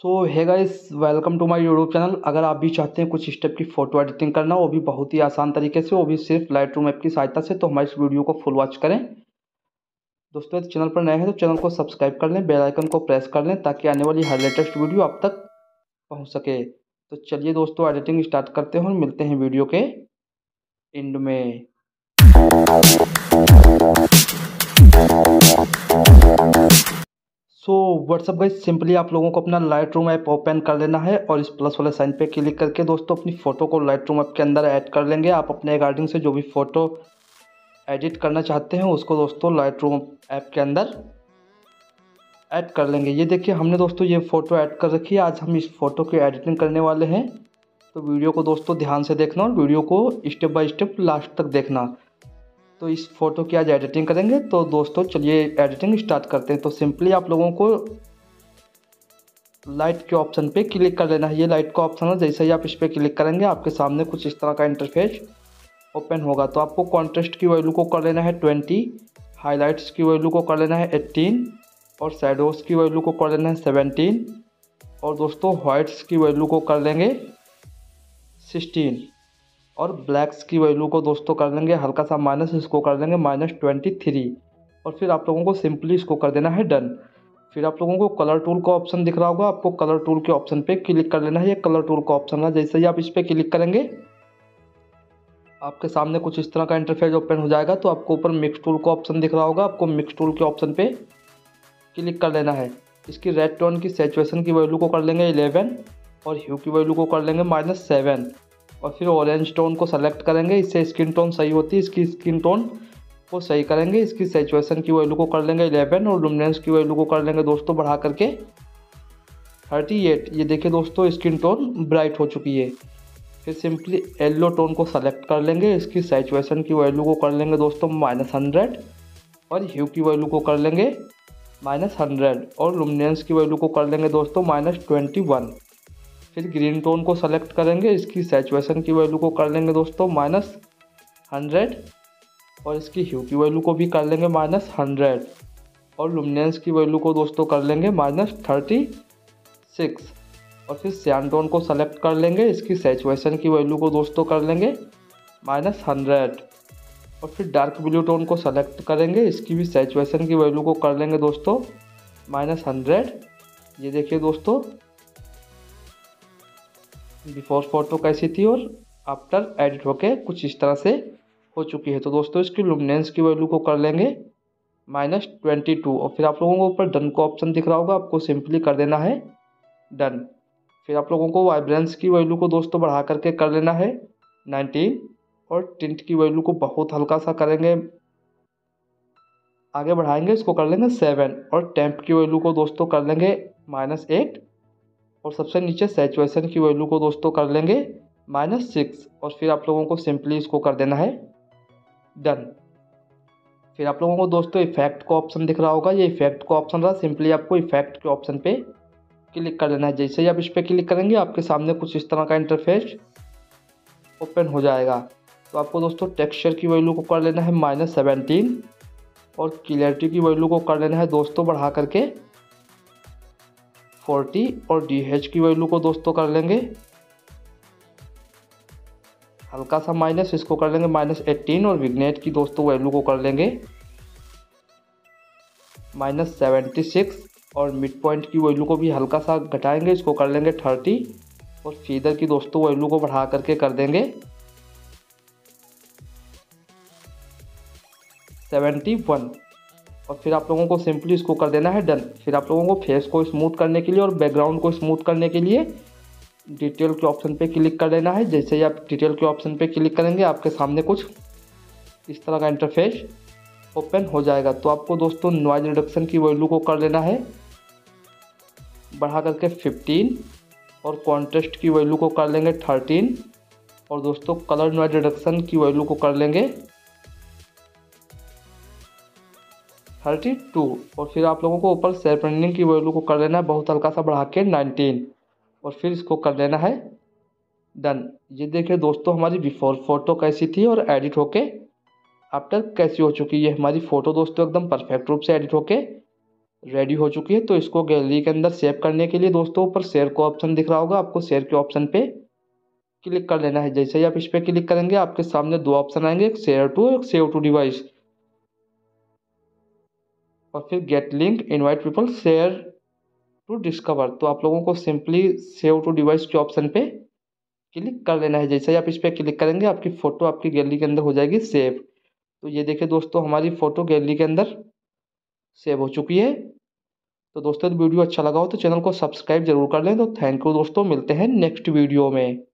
So hey guys, welcome to my YouTube channel. अगर आप भी चाहते हैं कुछ स्टेप की फ़ोटो एडिटिंग करना, वो भी बहुत ही आसान तरीके से, वो भी सिर्फ लाइट रूम ऐप की सहायता से, तो हमारे इस वीडियो को फुल वॉच करें। दोस्तों, यदि चैनल पर नए हैं तो चैनल को सब्सक्राइब कर लें, बेल आइकन को प्रेस कर लें ताकि आने वाली हर लेटेस्ट वीडियो आप तक पहुंच सके। तो चलिए दोस्तों, एडिटिंग स्टार्ट करते हैं और मिलते हैं वीडियो के एंड में। सो व्हाट्सअप गाइस, सिंपली आप लोगों को अपना लाइट रूम ऐप ओपन कर लेना है और इस प्लस वाले साइन पे क्लिक करके दोस्तों अपनी फ़ोटो को लाइट रूम ऐप के अंदर ऐड कर लेंगे। आप अपने अकॉर्डिंग से जो भी फ़ोटो एडिट करना चाहते हैं उसको दोस्तों लाइट रूम ऐप के अंदर ऐड कर लेंगे। ये देखिए, हमने दोस्तों ये फ़ोटो ऐड कर रखी है। आज हम इस फ़ोटो की एडिटिंग करने वाले हैं, तो वीडियो को दोस्तों ध्यान से देखना और वीडियो को स्टेप बाय स्टेप लास्ट तक देखना। तो इस फोटो की आज एडिटिंग करेंगे। तो दोस्तों चलिए एडिटिंग स्टार्ट करते हैं। तो सिंपली आप लोगों को लाइट के ऑप्शन पे क्लिक कर लेना है। ये लाइट का ऑप्शन है, जैसे ही आप इस पर क्लिक करेंगे आपके सामने कुछ इस तरह का इंटरफेस ओपन होगा। तो आपको कॉन्ट्रास्ट की वैल्यू को कर लेना है 20, हाईलाइट्स की वैल्यू को कर लेना है 18 और शैडोज़ की वैल्यू को कर लेना है 17 और दोस्तों वाइट्स की वैल्यू को कर लेंगे 16 और ब्लैक्स की वैल्यू को दोस्तों कर लेंगे हल्का सा माइनस, इसको कर देंगे -23 और फिर आप लोगों को सिंपली इसको कर देना है डन। फिर आप लोगों को कलर टूल का ऑप्शन दिख रहा होगा, आपको कलर टूल के ऑप्शन पे क्लिक कर लेना है। ये कलर टूल का ऑप्शन है, जैसे ही आप इस पर क्लिक करेंगे आपके सामने कुछ इस तरह का इंटरफेस ओपन हो जाएगा। तो आपको ऊपर मिक्स टूल का ऑप्शन दिख रहा होगा, आपको मिक्स टूल के ऑप्शन पे क्लिक कर लेना है। इसकी रेड टोन की सैचुरेशन की वैल्यू को कर लेंगे 11 और ह्यू की वैल्यू को कर लेंगे -7 और फिर ऑरेंज टोन को सेलेक्ट करेंगे। इससे स्किन टोन सही होती है, इसकी स्किन टोन को सही करेंगे। इसकी सैचुरेशन की वैल्यू को कर लेंगे 11 और लुमिनेंस की वैल्यू को कर लेंगे दोस्तों बढ़ा करके 38। ये देखिए दोस्तों, स्किन टोन ब्राइट हो चुकी है। फिर सिंपली येलो टोन को सेलेक्ट कर लेंगे, इसकी सैचुरेशन की वैल्यू को कर लेंगे दोस्तों -100 और ह्यू की वैल्यू को कर लेंगे -100 और लुमिनेंस की वैल्यू को कर लेंगे दोस्तों -21। फिर ग्रीन टोन को सेलेक्ट करेंगे, इसकी सैचुरेशन की वैल्यू को कर लेंगे दोस्तों -100 और इसकी ह्यू की वैल्यू को भी कर लेंगे -100 और लुमिनेंस की वैल्यू को दोस्तों कर लेंगे -36 और फिर सियान टोन को सेलेक्ट कर लेंगे, इसकी सैचुरेशन की वैल्यू को दोस्तों कर लेंगे -100 और फिर डार्क ब्लू टोन को सेलेक्ट करेंगे, इसकी भी सैचुरेशन की वैल्यू को कर लेंगे दोस्तों -100। ये देखिए दोस्तों, बिफोर फोटो कैसी थी और आफ्टर एडिट होके कुछ इस तरह से हो चुकी है। तो दोस्तों इसकी लुमिनेंस की वैल्यू को कर लेंगे -22 और फिर आप लोगों को ऊपर डन का ऑप्शन दिख रहा होगा, आपको सिंपली कर देना है डन। फिर आप लोगों को वाइब्रेंस की वैल्यू को दोस्तों बढ़ा करके कर लेना है 19 और टिंट की वैल्यू को बहुत हल्का सा करेंगे, आगे बढ़ाएंगे, इसको कर लेंगे 7 और टेम्प की वैल्यू को दोस्तों कर लेंगे -8 और सबसे नीचे सैचुरेशन की वैल्यू को दोस्तों कर लेंगे -6 और फिर आप लोगों को सिंपली इसको कर देना है डन। फिर आप लोगों को दोस्तों इफेक्ट का ऑप्शन दिख रहा होगा, ये इफेक्ट का ऑप्शन रहा, सिंपली आपको इफेक्ट के ऑप्शन पे क्लिक कर लेना है। जैसे ही आप इस पर क्लिक करेंगे आपके सामने कुछ इस तरह का इंटरफेस ओपन हो जाएगा। तो आपको दोस्तों टेक्सचर की वैल्यू को कर लेना है -17 और क्लियरिटी की वैल्यू को कर लेना है दोस्तों बढ़ा करके 40 और DH की वैल्यू को दोस्तों कर लेंगे हल्का सा माइनस, इसको कर लेंगे -18 और विग्नेट की दोस्तों वैल्यू को कर लेंगे -76 और मिड पॉइंट की वैल्यू को भी हल्का सा घटाएंगे, इसको कर लेंगे 30 और फीदर की दोस्तों वैल्यू को बढ़ा करके कर देंगे 71 और फिर आप लोगों को सिंपली इसको कर देना है डन। फिर आप लोगों को फेस को स्मूथ करने के लिए और बैकग्राउंड को स्मूथ करने के लिए डिटेल के ऑप्शन पे क्लिक कर लेना है। जैसे ही आप डिटेल के ऑप्शन पे क्लिक करेंगे आपके सामने कुछ इस तरह का इंटरफेस ओपन हो जाएगा। तो आपको दोस्तों नॉइज रिडक्शन की वैल्यू को कर लेना है बढ़ा करके 15 और कॉन्ट्रास्ट की वैल्यू को कर लेंगे 13 और दोस्तों कलर नॉइज रिडक्शन की वैल्यू को कर लेंगे 32 और फिर आप लोगों को ऊपर शेरपनिंग की वैल्यू को कर लेना है बहुत हल्का सा बढ़ा के 19 और फिर इसको कर लेना है डन। ये देखिए दोस्तों, हमारी बिफोर फोटो कैसी थी और एडिट होके आफ्टर कैसी हो चुकी है। हमारी फ़ोटो दोस्तों एकदम परफेक्ट रूप से एडिट होके रेडी हो चुकी है। तो इसको गैलरी के अंदर सेव करने के लिए दोस्तों ऊपर शेयर का ऑप्शन दिख रहा होगा, आपको शेयर के ऑप्शन पे क्लिक कर लेना है। जैसे ही आप इस पर क्लिक करेंगे आपके सामने दो ऑप्शन आएंगे, एक शेयर टू, एक सेव टू डिवाइस, और फिर get link, invite people, share to discover. तो आप लोगों को सिंपली सेव टू डिवाइस के ऑप्शन पे क्लिक कर लेना है। जैसे ही आप इस पर क्लिक करेंगे आपकी फ़ोटो आपकी गैलरी के अंदर हो जाएगी सेव। तो ये देखिए दोस्तों, हमारी फ़ोटो गैलरी के अंदर सेव हो चुकी है। तो दोस्तों वीडियो अच्छा लगा हो तो चैनल को सब्सक्राइब जरूर कर लें। तो थैंक यू दोस्तों, मिलते हैं नेक्स्ट वीडियो में।